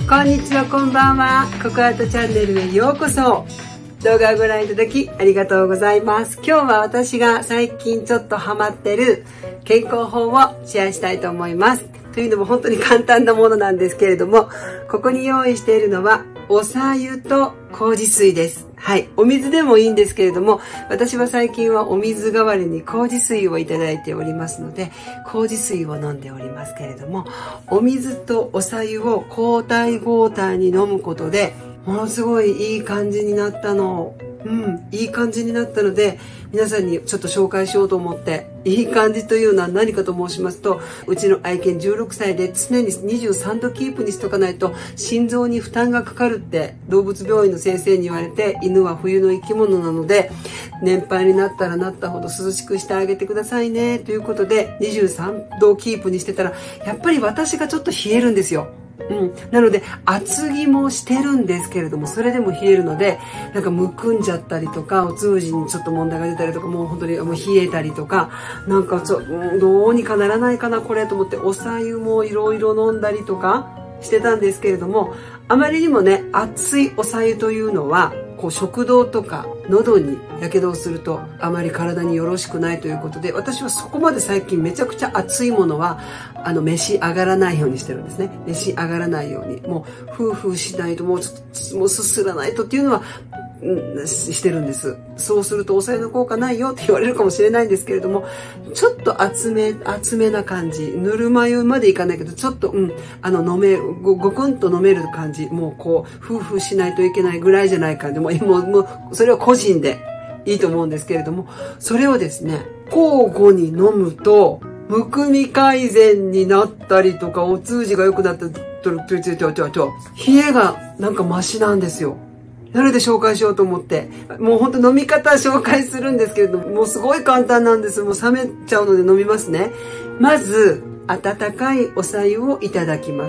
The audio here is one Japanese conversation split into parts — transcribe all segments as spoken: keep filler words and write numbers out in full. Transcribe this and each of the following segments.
こんにちは、こんばんは。ココアートチャンネルへようこそ。動画をご覧いただきありがとうございます。今日は私が最近ちょっとハマってる健康法をシェアしたいと思います。というのも本当に簡単なものなんですけれども、ここに用意しているのはおさゆと麹水です。はい。お水でもいいんですけれども、私は最近はお水代わりに麹水をいただいておりますので、麹水を飲んでおりますけれども、お水とおさゆを交代交代に飲むことで、ものすごいいい感じになったの。うん、いい感じになったので、皆さんにちょっと紹介しようと思って、いい感じというのは何かと申しますと、うちの愛犬じゅうろくさいで常ににじゅうさんどキープにしとかないと心臓に負担がかかるって動物病院の先生に言われて、犬は冬の生き物なので、年配になったらなったほど涼しくしてあげてくださいね、ということでにじゅうさんどキープにしてたら、やっぱり私がちょっと冷えるんですよ。うん、なので厚着もしてるんですけれども、それでも冷えるので、なんかむくんじゃったりとか、お通じにちょっと問題が出たりとか、もう本当にもう冷えたりとか、なんかちょ、うん、どうにかならないかなこれと思って、おさゆもいろいろ飲んだりとかしてたんですけれども、あまりにもね、熱いおさゆというのはこう食道とか喉にやけどをするとあまり体によろしくないということで、私はそこまで最近めちゃくちゃ熱いものはあの召し上がらないようにしてるんですね。召し上がらないように、もうフーフーしないと、もうちょっともうすすらないとっていうのは、うん、してるんです。そうするとおさゆの効果ないよって言われるかもしれないんですけれども、ちょっと厚め厚めな感じ、ぬるま湯までいかないけど、ちょっとうんあの飲める、ごごくんと飲める感じ、もうこうフーフーしないといけないぐらいじゃないかでももうもうそれは個人でいいと思うんですけれども、それをですね交互に飲むとむくみ改善になったりとか、お通じが良くなったりとか、冷えがなんかマシなんですよ。なので紹介しようと思って、もうほんと飲み方紹介するんですけれども、もうすごい簡単なんです。もう冷めちゃうので飲みますね。まず温かいおさゆをいただきます。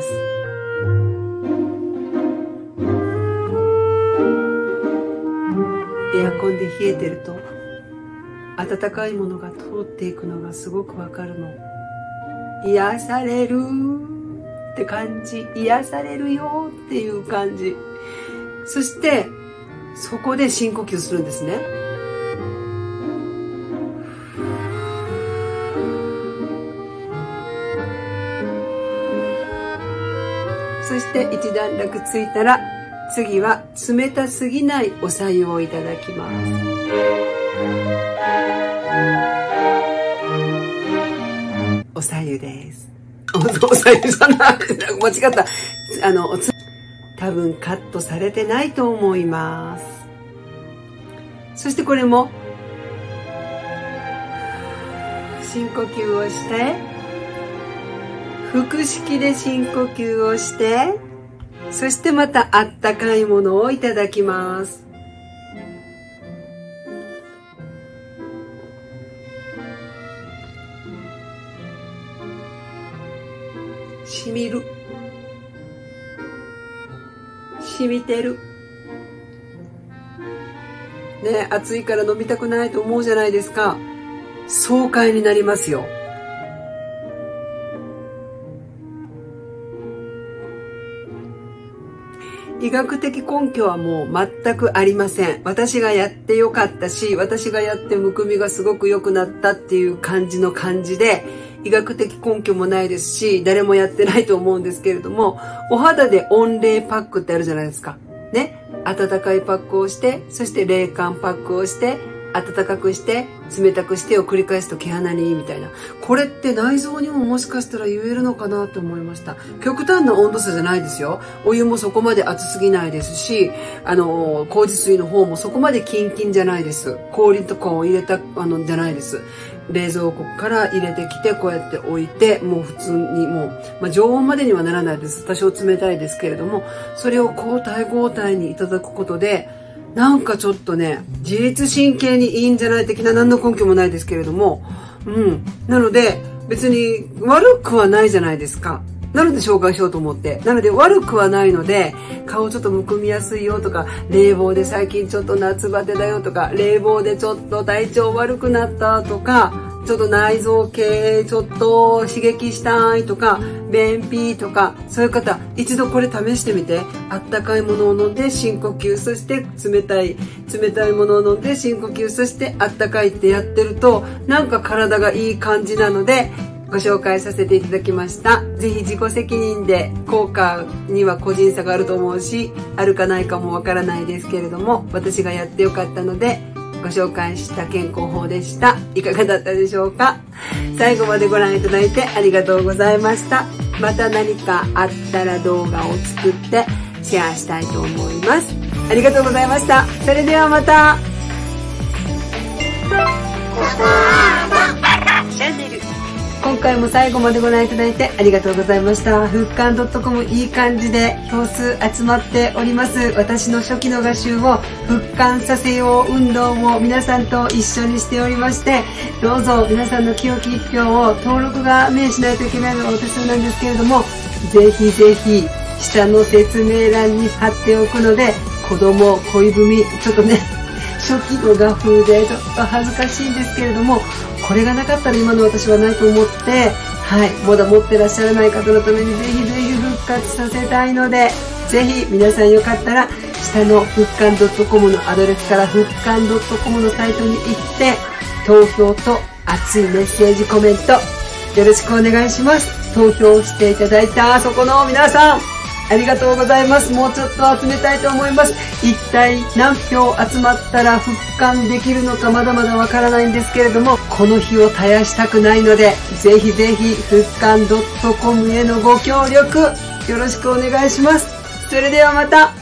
エアコンで冷えてると温かいものが通っていくのがすごくわかるの。癒されるって感じ、癒されるよっていう感じ。そしてそこで深呼吸するんですね。そして一段落ついたら、次は冷たすぎないおさゆをいただきます。おさゆです。お, おさゆじゃない間違った。あの多分カットされてないと思います。そしてこれも深呼吸をして、腹式で深呼吸をして、そしてまたあったかいものをいただきます。しみる、染みてるね。暑いから飲みたくないと思うじゃないですか。爽快になりますよ。医学的根拠はもう全くありません。私がやってよかったし、私がやってむくみがすごく良くなったっていう感じの感じで、医学的根拠もないですし、誰もやってないと思うんですけれども、お肌で温冷パックってあるじゃないですか。ね。温かいパックをして、そして冷感パックをして、温かくして、冷たくしてを繰り返すと毛穴にいいみたいな。これって内臓にももしかしたら言えるのかなと思いました。極端な温度差じゃないですよ。お湯もそこまで熱すぎないですし、あの、麹水の方もそこまでキンキンじゃないです。氷とかを入れた、あの、じゃないです。冷蔵庫から入れてきて、こうやって置いて、もう普通にもう、まあ、常温までにはならないです。多少冷たいですけれども、それを交代交代にいただくことで、なんかちょっとね、自律神経にいいんじゃない的な何の根拠もないですけれども、うん。なので、別に悪くはないじゃないですか。なので紹介しようと思って。なので悪くはないので、顔ちょっとむくみやすいよとか、冷房で最近ちょっと夏バテだよとか、冷房でちょっと体調悪くなったとか、 ちょっと内臓系ちょっと刺激したいとか、便秘とか、そういう方、一度これ試してみて。あったかいものを飲んで深呼吸、そして冷たい、冷たいものを飲んで深呼吸、そしてあったかいってやってると、なんか体がいい感じなので、ご紹介させていただきました。ぜひ自己責任で、効果には個人差があると思うし、あるかないかもわからないですけれども、私がやってよかったので、ご紹介した健康法でした。いかがだったでしょうか？最後までご覧いただいてありがとうございました。また何かあったら動画を作ってシェアしたいと思います。ありがとうございました。それではまた。チャンネル今回も最後までご覧いただいてありがとうございました。復刊 .com いい感じで票数集まっております。私の初期の画集を復刊させよう運動を皆さんと一緒にしておりまして、どうぞ皆さんの清き一票を登録がね、しないといけないのがお手数なんですけれども、ぜひぜひ下の説明欄に貼っておくので、子供、恋文、ちょっとね、初期の画風でちょっと恥ずかしいんですけれども、これがなかったら今の私はないと思って、はい、まだ持ってらっしゃらない方のためにぜひぜひ復活させたいので、ぜひ皆さんよかったら下の復刊 .com のアドレスから復刊 .com のサイトに行って投票と熱いメッセージコメントよろしくお願いします。投票していただいたそこの皆さん、ありがとうございます。もうちょっと集めたいと思います。一体何票集まったら復刊できるのかまだまだわからないんですけれども、この日を絶やしたくないので、ぜひぜひ復刊 .com へのご協力よろしくお願いします。それではまた。